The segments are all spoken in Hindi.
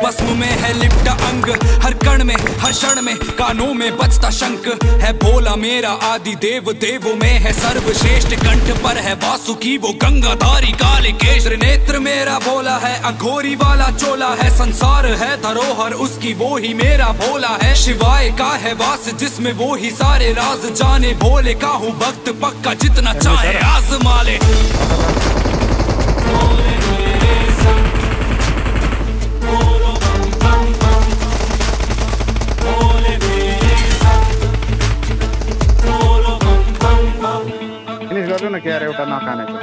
भस्म में है लिपटा अंग, हर कण में हर क्षण में कानों में बजता शंख है। भोला मेरा आदि देव, देवों में है सर्वश्रेष्ठ। कंठ पर है वासुकी वो गंगाधारी काले केश। नेत्र मेरा भोला है, अघोरी वाला चोला है। संसार है धरोहर उसकी, वो ही मेरा भोला है। शिवाय का है वास जिसमें वो ही सारे राज जाने। भोले का हूँ भक्त पक्का, जितना चाहे आजमा ले। ना क्या रे उठा ना खाने को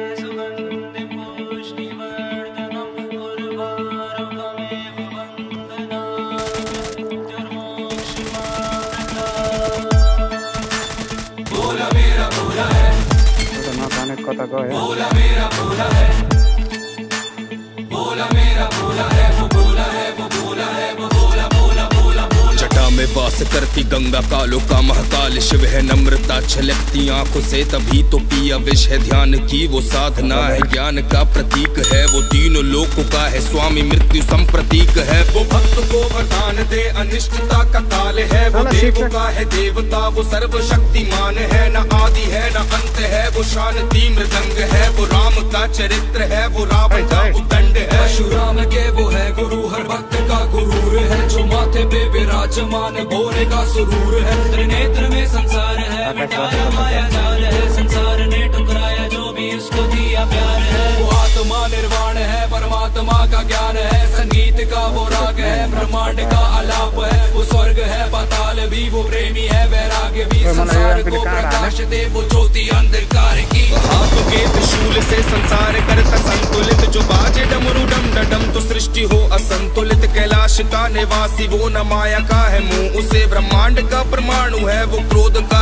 भोला मेरा भोला है, ना खाने को तक है। भोला मेरा भोला है, भोला मेरा भोला है, वो भोला है, वो भोला है, वो भोला भोला भोला भोला। जटा में वास करती गंगा कालो का महाकाल शिव है। नम्रता छलकती आंखों से तभी तो पिया विष है। ध्यान की वो साधना है, ज्ञान का प्रतीक है। वो तीनों लोकों का है स्वामी, मृत्यु संप्रतीक है। वो भक्त को वरदान दे, अनिष्टता का काल है। वो देवों का है देवता, वो सर्वशक्तिमान है। न आदि है न अंत है, वो शांति मृदंग है। वो राम का चरित्र है, वो रावण का उदंड है। परशुराम के वो है गुरु, हर भक्त का गुरूर है। जो माथे पे विराजमान भोले का सुरूर है। त्रिनेत्र में संसार है, मिटाया माया जाल है। संसार ने टुकराया जो भी उसको दिया प्यार है। वो आत्मा निर्वाण है, परमात्मा का ज्ञान है। संगीत का वो राग है, ब्रह्मांड का आलाप है। वो स्वर्ग है पाताल भी, वो प्रेमी है वैराग्य भी। संसार को प्रकाश दे वो ज्योति अंधकार की। हाथों के त्रिशूल से संसार करता संतुलित। जो बाजे डमरू डम डम तो सृष्टि हो असंतुलित। कैलाश का निवासी वो न माया का है मुंह, उसे ब्रह्मांड का परमाणु है। वो क्रोध का